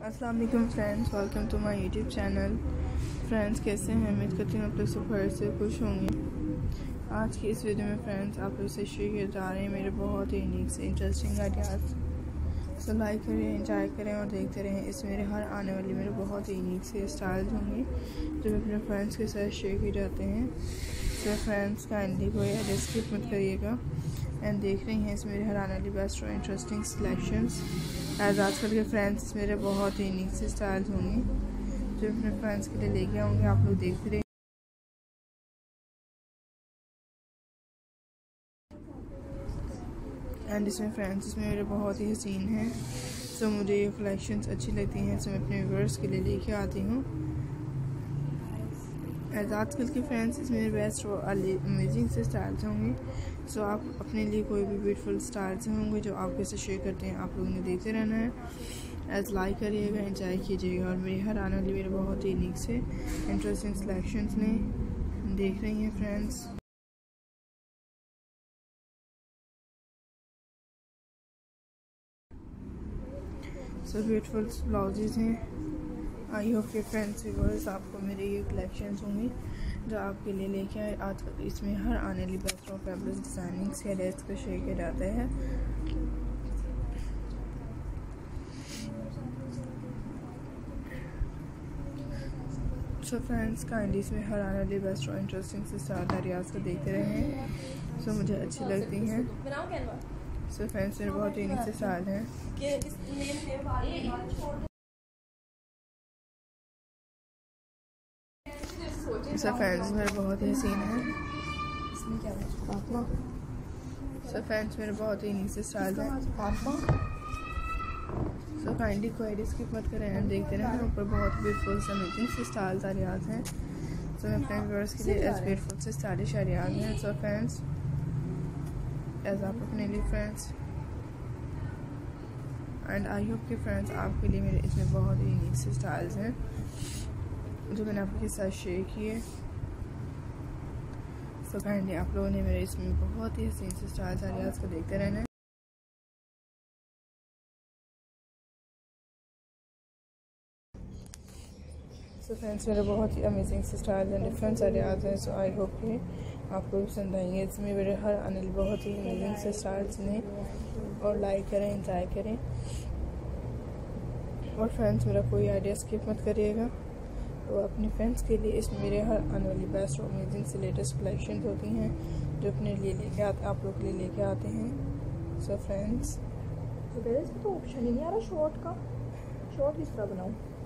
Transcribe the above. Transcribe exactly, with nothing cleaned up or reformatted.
अस्सलाम वालेकुम friends, welcome to my YouTube channel. Friends कैसे हैं? उम्मीद करती हूँ आप लोग सब खैर से खुश होंगे। आज की इस वीडियो में फ्रेंड्स आप लोग से शेयर किए जा रहे हैं मेरे बहुत ही यूनिक से इंटरेस्टिंग आइडियाज़। सो लाइक करें, एंजॉय करें और देखते रहें। इस मेरे हर आने वाली मेरे बहुत ही यूनिक से स्टाइल्स होंगे जो अपने फ्रेंड्स के साथ शेयर किए जाते हैं। तो फ्रेंड्स काइंडली कोई एड्रेस स्किप मत करिएगा एंड देख रही हैं इस मेरे हर आने वाली बेस्ट और इंटरेस्टिंग सिलेक्शंस। एज आजकल के फ्रेंड्स मेरे बहुत ही यूनिक से स्टाइल्स होंगे जो अपने फ्रेंड्स के लिए लेके आऊँगी। आप लोग देखते रहिए। एंड इसमें फ्रेंड्स इसमें मेरे बहुत ही हसीन हैं, सो मुझे ये कलेक्शंस अच्छी लगती हैं, सो मैं अपने व्यूअर्स के लिए लेके आती हूँ। एज आजकल के फ्रेंड्स इसमें मेरे बेस्ट और अमेजिंग से स्टाइल्स होंगे। सो आप अपने लिए कोई भी ब्यूटीफुल स्टाइल्स होंगे जो आप कैसे शेयर करते हैं, आप लोगों ने देखते रहना है। एज लाइक करिएगा, एंजॉय कीजिएगा और मेरे हर आने वाली मेरे बहुत ही यूनिक से इंटरेस्टिंग सिलेक्शंस ने देख रही हैं फ्रेंड्स। सो ब्यूटीफुल ब्लाउजेज हैं। आई होप के फ्रेंड्स व्यूअर्स आपको मेरे ये कलेक्शंस होंगी जो आपके लिए लेके आए। आज इसमें हर आने वाली बेस्ट और फैबुलस डिज़ाइनिंग से लेस का शेयर किया जाता है। सो फ्रेंड्स काइंडली इसमें हर आने वाली बेस्ट और इंटरेस्टिंग से स्टाइल आइडियाज़ को देखते रहें, सो so, मुझे अच्छी लगती हैं। सो फ्रेंड्स मेरे बहुत यूनिक से स्टाइल हैं। सो फ्रेंड्स मेरे बहुत ही हसीन है। इसमें क्या है? सो फ्रेंड्स मेरे बहुत ही यूनिक से स्टाइल हैं। सो काइंडली कोई स्किप मत करें एंड देखते रहें। ऊपर बहुत ब्यूटीफुल से अमेजिंग से स्टाइल्स आइडियाज़ हैं, सो मैं अपने व्यूअर्स के लिए एज ब्यूटीफुल से स्टाइलिश आइडियाज़ हैं। सो फ्रेंड्स एज आप अपने लिए फ्रेंड्स एंड आई होप कि फ्रेंड्स आपके लिए मेरे इसमें बहुत ही यूनिक से स्टाइल्स हैं जो मैंने आपके साथ शेयर किए। सो काइंडली आप लोगों ने मेरे इसमें बहुत ही हसीन से स्टाइल्स आइडियाज़ को देखते रहना है। सो फ्रेंड्स मेरे बहुत ही अमेजिंग से स्टाइल एंड डिफरेंट आइडियाज़ हैं, सो आई होप कि आपको पसंद आएंगे। इसमें मेरे हर आने बहुत ही अमेजिंग से स्टाइल्स ने और लाइक करें, एंजॉय करें और फ्रेंड्स मेरा कोई आइडिया स्किप मत करिएगा। तो अपने फ्रेंड्स के लिए इसमें मेरे हर आने वाली बेस्ट और अमेजिंग से लेटेस्ट कलेक्शन होती हैं जो अपने लिए लेके आते आप लोग के लिए लेके आते हैं। सो फ्रेंड्स तो ऑप्शन ही नहीं आ रहा शॉर्ट का। शॉर्ट किस तरह बनाऊँ?